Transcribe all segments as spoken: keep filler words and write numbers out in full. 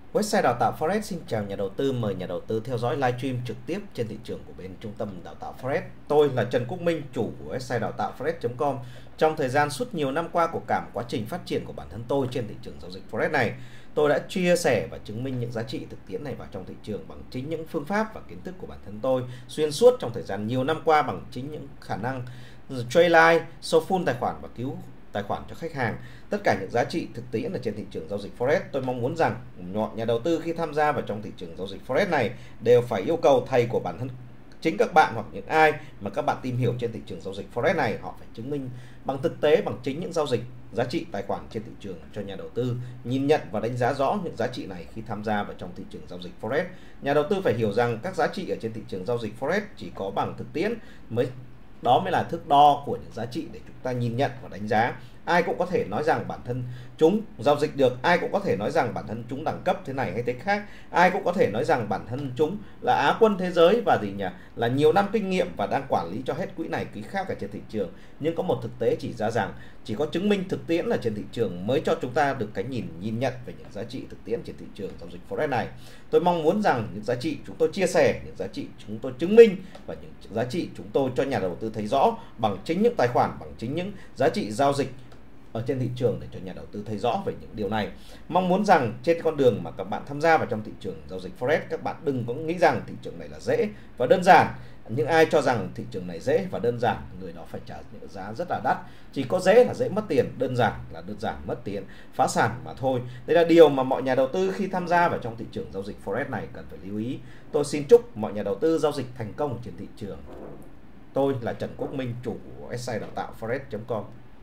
Website đào tạo Forex xin chào nhà đầu tư, mời nhà đầu tư theo dõi livestream trực tiếp trên thị trường của bên Trung tâm Đào tạo Forex. Tôi là Trần Quốc Minh, chủ của website đào tạo forex chấm com. Trong thời gian suốt nhiều năm qua của cả một quá trình phát triển của bản thân tôi trên thị trường giao dịch Forex này, tôi đã chia sẻ và chứng minh những giá trị thực tiễn này vào trong thị trường bằng chính những phương pháp và kiến thức của bản thân tôi xuyên suốt trong thời gian nhiều năm qua, bằng chính những khả năng trade live, show full tài khoản và cứu tài khoản cho khách hàng. Tất cả những giá trị thực tiễn ở trên thị trường giao dịch Forex, tôi mong muốn rằng mọi nhà đầu tư khi tham gia vào trong thị trường giao dịch Forex này đều phải yêu cầu thầy của bản thân chính các bạn, hoặc những ai mà các bạn tìm hiểu trên thị trường giao dịch Forex này, họ phải chứng minh bằng thực tế, bằng chính những giao dịch giá trị tài khoản trên thị trường cho nhà đầu tư nhìn nhận và đánh giá rõ những giá trị này khi tham gia vào trong thị trường giao dịch Forex. Nhà đầu tư phải hiểu rằng các giá trị ở trên thị trường giao dịch Forex chỉ có bằng thực tiễn mới, đó mới là thước đo của những giá trị để chúng ta nhìn nhận và đánh giá. Ai cũng có thể nói rằng bản thân chúng giao dịch được, ai cũng có thể nói rằng bản thân chúng đẳng cấp thế này hay thế khác, ai cũng có thể nói rằng bản thân chúng là Á quân thế giới và gì nhỉ, là nhiều năm kinh nghiệm và đang quản lý cho hết quỹ này quỹ khác ở trên thị trường. Nhưng có một thực tế chỉ ra rằng chỉ có chứng minh thực tiễn ở trên thị trường mới cho chúng ta được cái nhìn nhìn nhận về những giá trị thực tiễn trên thị trường giao dịch Forex này. Tôi mong muốn rằng những giá trị chúng tôi chia sẻ, những giá trị chúng tôi chứng minh và những giá trị chúng tôi cho nhà đầu tư thấy rõ bằng chính những tài khoản, bằng chính những giá trị giao dịch ở trên thị trường để cho nhà đầu tư thấy rõ về những điều này. Mong muốn rằng trên con đường mà các bạn tham gia vào trong thị trường giao dịch Forex, các bạn đừng có nghĩ rằng thị trường này là dễ và đơn giản. Những ai cho rằng thị trường này dễ và đơn giản, người đó phải trả những giá rất là đắt. Chỉ có dễ là dễ mất tiền, đơn giản là đơn giản mất tiền, phá sản mà thôi. Đây là điều mà mọi nhà đầu tư khi tham gia vào trong thị trường giao dịch Forex này cần phải lưu ý. Tôi xin chúc mọi nhà đầu tư giao dịch thành công trên thị trường. Tôi là Trần Quốc Minh, chủ của website đào tạo forex chấm com.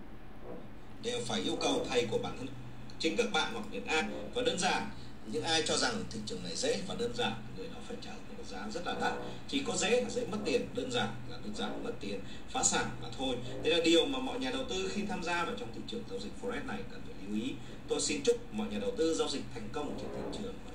Đều phải yêu cầu thầy của bản thân chính các bạn hoặc những ai và đơn giản. Những ai cho rằng thị trường này dễ và đơn giản, người đó phải trả một giá rất là đắt. Chỉ có dễ là dễ mất tiền, đơn giản là đơn giản mất tiền, phá sản mà thôi. Đây là điều mà mọi nhà đầu tư khi tham gia vào trong thị trường giao dịch Forex này cần phải lưu ý. Tôi xin chúc mọi nhà đầu tư giao dịch thành công trên thị trường.